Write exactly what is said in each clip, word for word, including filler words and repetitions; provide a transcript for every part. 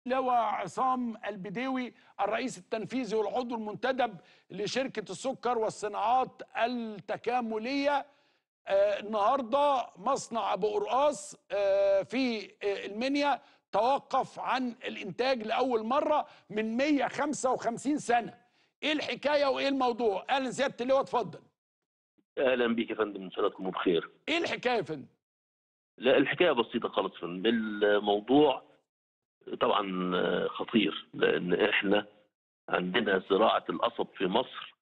لواء عصام البديوي الرئيس التنفيذي والعضو المنتدب لشركة السكر والصناعات التكاملية. آه النهارده مصنع ابو قرقاص آه في آه المنيا توقف عن الانتاج لاول مره من مئة وخمسة وخمسين سنه. ايه الحكايه وايه الموضوع؟ اهلا سياده اللواء، اتفضل. اهلا بيك يا فندم، ان شاء الله تكونوا بخير. ايه الحكايه يا فندم؟ لا، الحكايه بسيطه خالص يا فندم. الموضوع طبعا خطير، لان احنا عندنا زراعه القصب في مصر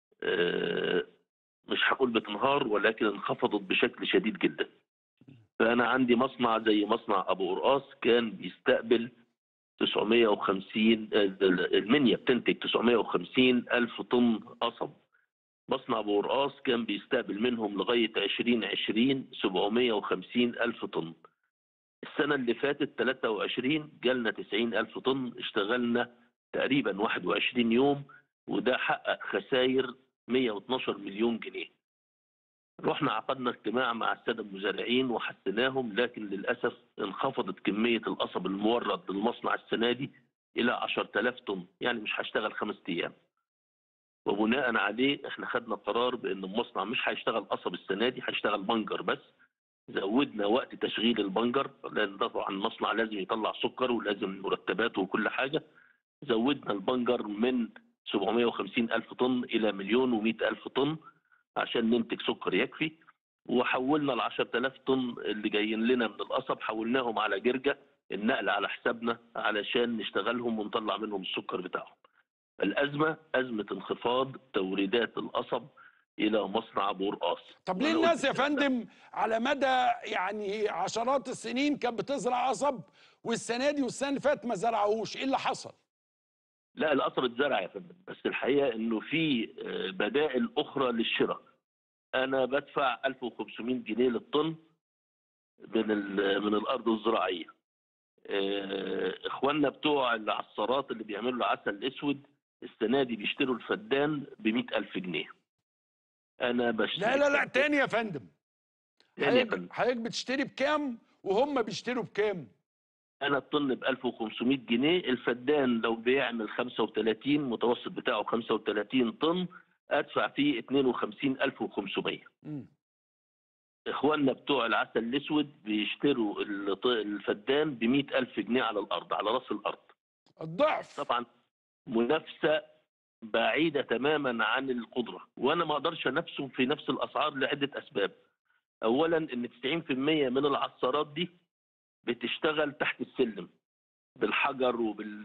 آه، مش هقول بتنهار، ولكن انخفضت بشكل شديد جدا. فانا عندي مصنع زي مصنع ابو قرقاص كان بيستقبل تسعمئة وخمسين، المنيا بتنتج تسعمئة وخمسين الف طن قصب. مصنع ابو قرقاص كان بيستقبل منهم لغايه ألفين وعشرين سبعمئة وخمسين الف طن. السنه اللي فاتت ثلاثة وعشرين جالنا تسعين الف طن، اشتغلنا تقريبا واحد وعشرين يوم، وده حقق خسائر مئة واثناشر مليون جنيه. رحنا عقدنا اجتماع مع الساده المزارعين وحسناهم، لكن للاسف انخفضت كميه القصب المورد للمصنع السنه دي الى عشرة آلاف طن، يعني مش هشتغل خمس ايام. وبناء عليه احنا خدنا قرار بان المصنع مش هيشتغل قصب السنه دي، هيشتغل بنجر بس. زودنا وقت تشغيل البنجر، لان طبعا المصنع لازم يطلع سكر ولازم مرتبات وكل حاجه. زودنا البنجر من سبعمئة وخمسين الف طن الى مليون ومئة الف طن عشان ننتج سكر يكفي. وحولنا ال عشرة آلاف طن اللي جايين لنا من القصب، حولناهم على جرجه النقل على حسابنا علشان نشتغلهم ونطلع منهم السكر بتاعهم. الأزمة أزمة انخفاض توريدات القصب إلى مصنع أبو قرقاص. طب ليه وأنا قلت الناس يا الكلام ده. فندم على مدى يعني عشرات السنين كانت بتزرع قصب، والسنه دي والسنه اللي فاتت ما زرعوش؟ ايه اللي حصل؟ لا، القصب اتزرع يا فندم، بس الحقيقة إنه في آه، بدائل أخرى للشراء. أنا بدفع ألف وخمسمئة جنيه للطن من من الأرض الزراعية. آه، إخواننا بتوع العصارات اللي بيعملوا العسل الأسود السنة دي بيشتروا الفدان ب مئة ألف جنيه. أنا لا بشتري لا لا، الفدان تاني يا فندم. تاني يا حضرتك فندم. حضرتك بتشتري بكام وهم بيشتروا بكام؟ انا الطن ب ألف وخمسمئة جنيه، الفدان لو بيعمل خمسة وثلاثين، متوسط بتاعه خمسة وثلاثين طن، ادفع فيه اثنين وخمسين الف وخمسمئة. مم. اخواننا بتوع العسل الاسود بيشتروا الط- الفدان ب مئة الف جنيه على الارض، على راس الارض. الضعف. طبعا منافسه بعيده تماما عن القدره، وانا ما اقدرش انافسهم في نفس الاسعار لعده اسباب. اولا ان تسعين في المئة من العصارات دي بتشتغل تحت السلم بالحجر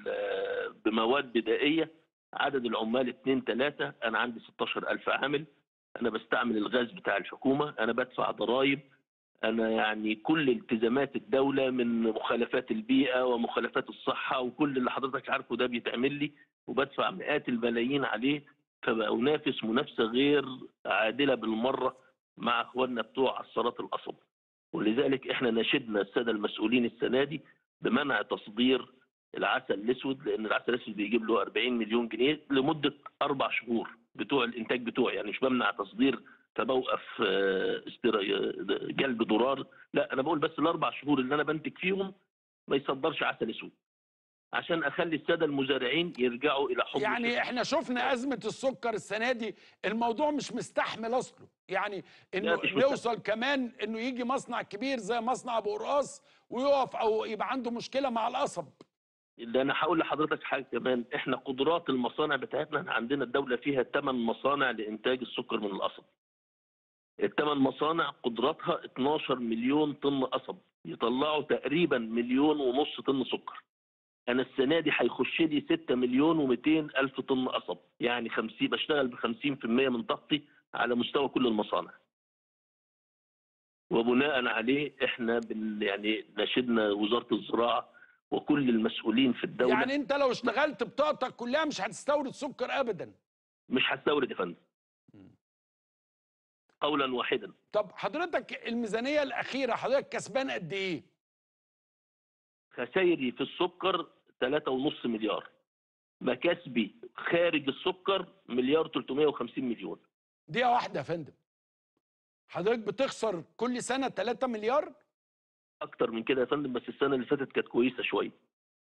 وبمواد بدائيه. عدد العمال اثنين ثلاثه، انا عندي ستاشر الف عامل. انا بستعمل الغاز بتاع الحكومه، انا بدفع ضرائب، انا يعني كل التزامات الدوله من مخالفات البيئه ومخالفات الصحه وكل اللي حضرتك عارفه ده بيتعمل لي، وبدفع مئات الملايين عليه. فبنافس منافسه غير عادله بالمره مع اخواننا بتوع عصارات القصب. ولذلك احنا ناشدنا الساده المسؤولين السنه دي بمنع تصدير العسل الاسود، لان العسل الاسود بيجيب له أربعين مليون جنيه لمده اربع شهور بتوع الانتاج بتوعي. يعني مش بمنع تصدير فبوقف آه، استر- جلب ضرار، لا، انا بقول بس الاربع شهور اللي انا بنتج فيهم ما يصدرش عسل اسود، عشان اخلي الساده المزارعين يرجعوا الى حمص يعني احنا شفنا الانتاج. أزمة السكر السنة دي، الموضوع مش مستحمل أصله، يعني لا، إنه مش مستاهل. نوصل كمان إنه يجي مصنع كبير زي مصنع أبو قرقاص ويقف أو يبقى عنده مشكلة مع القصب. اللي انا هقول لحضرتك حاجه كمان، احنا قدرات المصانع بتاعتنا، احنا عندنا الدوله فيها ثمان مصانع لانتاج السكر من القصب. الثمان مصانع قدراتها اثناشر مليون طن قصب، يطلعوا تقريبا مليون ونص طن سكر. انا السنه دي هيخش لي ستة مليون ومئتين الف طن قصب، يعني خمسين، بشتغل ب خمسين في المئة من طاقتي على مستوى كل المصانع. وبناء عليه احنا بن يعني ناشدنا وزاره الزراعه وكل المسؤولين في الدوله. يعني أنت لو اشتغلت بطاقتك كلها مش هتستورد سكر أبدا. مش هستورد يا فندم، قولا واحدا. طب حضرتك الميزانية الأخيرة حضرتك كسبان قد إيه؟ خسائري في السكر ثلاثة ونص مليار، مكاسبي خارج السكر مليار ثلاثمئة وخمسين مليون. دقيقة واحدة يا فندم، حضرتك بتخسر كل سنة ثلاثة مليار؟ اكتر من كده يا فندم، بس السنه اللي فاتت كانت كويسه شويه.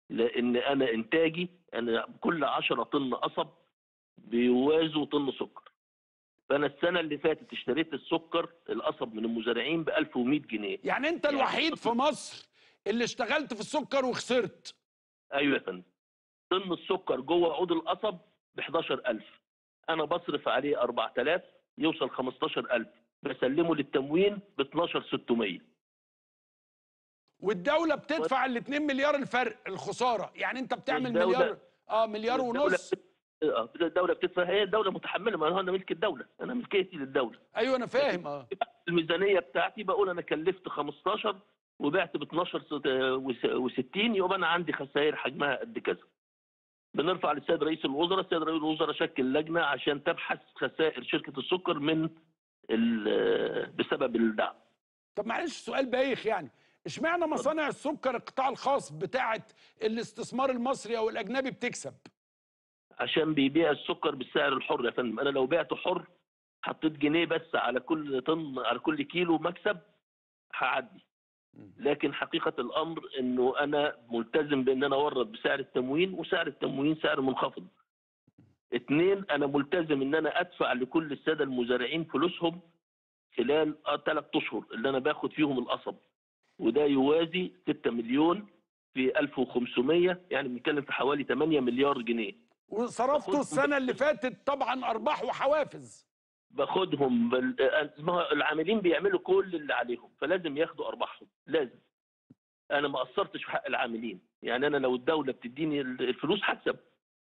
لان انا انتاجي، انا كل عشرة طن قصب بيوازوا طن سكر. فانا السنه اللي فاتت اشتريت السكر القصب من المزارعين ب ألف ومئة جنيه. يعني انت يعني الوحيد في مصر اللي اشتغلت في السكر وخسرت؟ ايوه يا فندم. طن السكر جوه عود القصب ب حداشر ألف، انا بصرف عليه أربعة آلاف، يوصل خمستاشر ألف، بسلمه للتموين ب اتناشر ستمية. والدولة بتدفع ال اتنين مليار الفرق الخسارة، يعني انت بتعمل والدولة مليار اه مليار والدولة ونص. آه، الدولة بتدفع، هي الدولة متحملة، ما هو انا ملك الدولة، انا ملكيتي للدولة. ايوه انا لكن فاهم. اه الميزانية بتاعتي بقول انا كلفت خمستاشر وبعت ب اتناشر وستين، يبقى انا عندي خسائر حجمها قد كذا. بنرفع للسيد رئيس الوزراء، السيد رئيس الوزراء شكل لجنة عشان تبحث خسائر شركة السكر من بسبب الدعم. طب معلش سؤال بايخ، يعني اشمعنى مصانع السكر القطاع الخاص بتاعه الاستثمار المصري او الاجنبي بتكسب؟ عشان بيبيع السكر بالسعر الحر يا فندم. انا لو بعته حر، حطيت جنيه بس على كل طن، على كل كيلو مكسب، هعدي. لكن حقيقة الامر انه انا ملتزم بان انا اورد بسعر التموين، وسعر التموين سعر منخفض. اتنين، انا ملتزم ان انا ادفع لكل السادة المزارعين فلوسهم خلال ثلاث اشهر اللي انا باخد فيهم القصب، وده يوازي ستة مليون في ألف وخمسمية، يعني بنتكلم في حوالي تمانية مليار جنيه. وصرفتوا السنة اللي فاتت طبعا ارباح وحوافز. باخدهم بال... العاملين بيعملوا كل اللي عليهم، فلازم ياخدوا ارباحهم، لازم. انا ما قصرتش في حق العاملين، يعني انا لو الدولة بتديني الفلوس هكسب.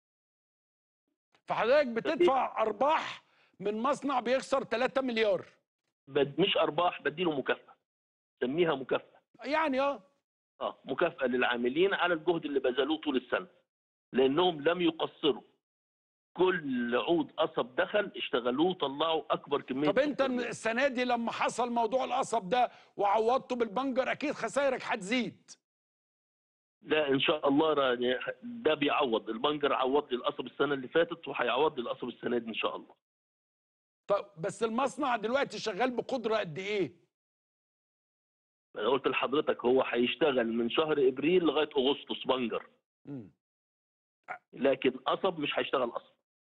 فحضرتك بتدفع ارباح من مصنع بيخسر تلاتة مليار. بد... مش ارباح، بديله مكافأة، سميها مكافأة. يعني اه اه مكافأة للعاملين على الجهد اللي بذلوه طول السنة، لانهم لم يقصروا. كل عود قصب دخل اشتغلوه، طلعوا اكبر كميه. طب انت السنه دي لما حصل موضوع القصب ده وعوضته بالبنجر، اكيد خسائرك هتزيد. لا ان شاء الله، ده بيعوض. البنجر عوض لي القصب السنه اللي فاتت، وهيعوض لي القصب السنه دي ان شاء الله. طب بس المصنع دلوقتي شغال بقدره قد ايه؟ انا قلت لحضرتك هو هيشتغل من شهر ابريل لغايه اغسطس بنجر، مم. لكن قصب مش هيشتغل قصب.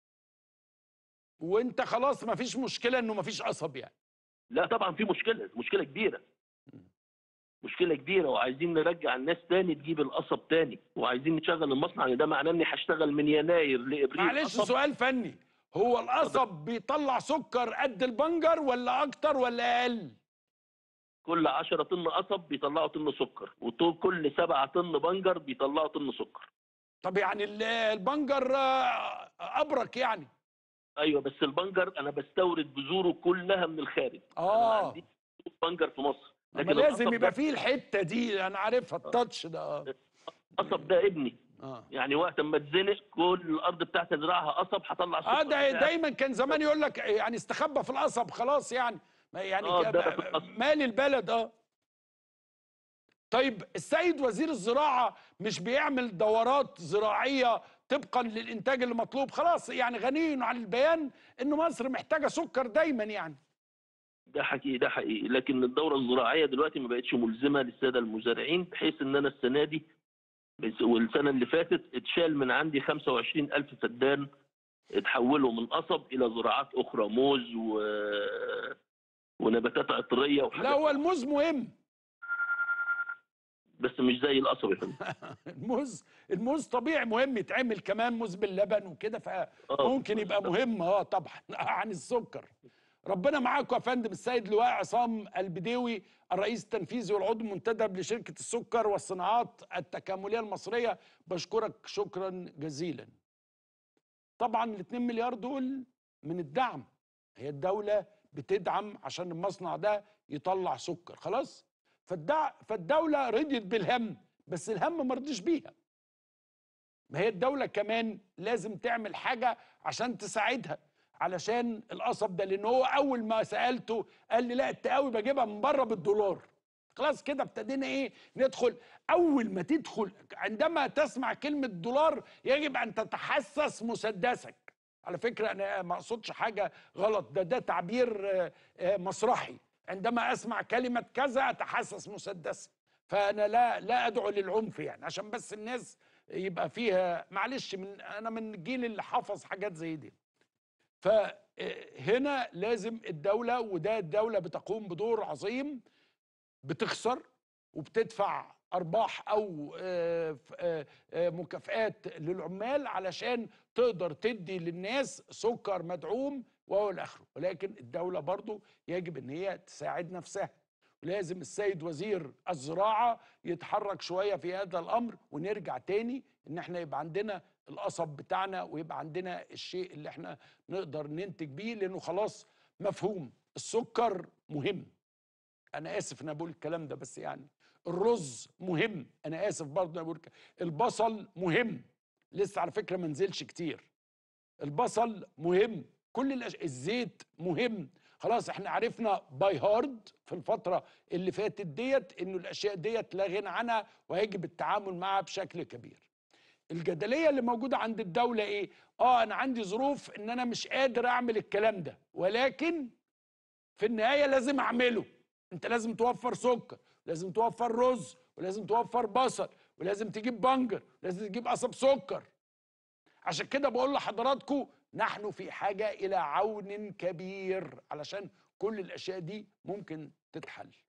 وانت خلاص ما فيش مشكله انه ما فيش قصب يعني؟ لا طبعا في مشكله، مشكله كبيره، مشكله كبيره، وعايزين نرجع الناس تاني تجيب القصب تاني، وعايزين نشغل المصنع. ده معناه اني هشتغل من يناير لابريل. معلش سؤال فني، هو القصب بيطلع سكر قد البنجر ولا اكتر ولا اقل؟ كل عشرة طن قصب بيطلعوا طن سكر، وكل سبعة طن بنجر بيطلعوا طن سكر. طب يعني البنجر ابرك يعني؟ ايوه، بس البنجر انا بستورد بذوره كلها من الخارج. اه انا ما عنديش بنجر في مصر. لكن لازم يبقى فيه الحته دي، انا عارفها التاتش ده. القصب ده ابني. اه يعني وقت ما اتزنق كل الارض بتاعتي ازرعها قصب، هطلع سكر. اه ده دايما كان زمان يقول لك يعني استخبى في القصب خلاص، يعني يعني آه مال البلد. اه طيب السيد وزير الزراعه مش بيعمل دورات زراعيه طبقا للانتاج اللي مطلوب؟ خلاص يعني غني عن البيان ان مصر محتاجه سكر دايما يعني. ده حقيقي، ده حقيقي، لكن الدوره الزراعيه دلوقتي ما بقتش ملزمه للساده المزارعين، بحيث ان انا السنه دي والسنه اللي فاتت اتشال من عندي خمسة وعشرين ألف فدان، اتحولوا من قصب الى زراعات اخرى، موز و... ونباتات عطريه وحاجات. لا هو الموز مهم، بس مش زي القصب يا فندم. الموز الموز طبيعي مهم، يتعمل كمان موز باللبن وكده، فممكن يبقى مهم اه طبعا عن السكر. ربنا معاكم يا فندم. السيد لواء عصام البديوي، الرئيس التنفيذي والعضو المنتدب لشركه السكر والصناعات التكامليه المصريه، بشكرك شكرا جزيلا. طبعا ال اتنين مليار دول من الدعم، هي الدوله بتدعم عشان المصنع ده يطلع سكر خلاص. فالدع... فالدوله رضيت بالهم، بس الهم ما رضيش بيها. ما هي الدوله كمان لازم تعمل حاجه عشان تساعدها علشان القصب ده، لان هو اول ما سالته قال لي لا التقاوي بجيبها من بره بالدولار. خلاص كده ابتدينا ايه ندخل. اول ما تدخل عندما تسمع كلمه دولار يجب ان تتحسس مسدسك. على فكره انا ما اقصدش حاجه غلط، ده ده تعبير مسرحي. عندما اسمع كلمه كذا اتحسس مسدسي. فانا لا لا ادعو للعنف يعني، عشان بس الناس يبقى فيها، معلش من انا من الجيل اللي حفظ حاجات زي دي. فهنا لازم الدولة، وده الدولة بتقوم بدور عظيم، بتخسر وبتدفع أرباح أو آه، آه، آه، مكافآت للعمال علشان تقدر تدي للناس سكر مدعوم وإلى آخره. ولكن الدولة برضو يجب أن هي تساعد نفسها، ولازم السيد وزير الزراعة يتحرك شوية في هذا الأمر، ونرجع تاني إن احنا يبقى عندنا القصب بتاعنا، ويبقى عندنا الشيء اللي احنا نقدر ننتج بيه، لأنه خلاص مفهوم. السكر مهم، انا اسف ان بقول الكلام ده، بس يعني الرز مهم، انا اسف برضه انا بقول كده. البصل مهم، لسه على فكره ما نزلش كتير. البصل مهم، كل الأش... الزيت مهم. خلاص احنا عرفنا باي هارد في الفتره اللي فاتت ديت انه الاشياء ديت لا غنى عنها، ويجب التعامل معها بشكل كبير. الجدليه اللي موجوده عند الدوله ايه؟ اه انا عندي ظروف ان انا مش قادر اعمل الكلام ده، ولكن في النهايه لازم اعمله. انت لازم توفر سكر، لازم توفر رز، ولازم توفر بصل، ولازم تجيب بنجر، ولازم تجيب قصب سكر. عشان كده بقول لحضراتكم نحن في حاجه الى عون كبير علشان كل الاشياء دي ممكن تتحل.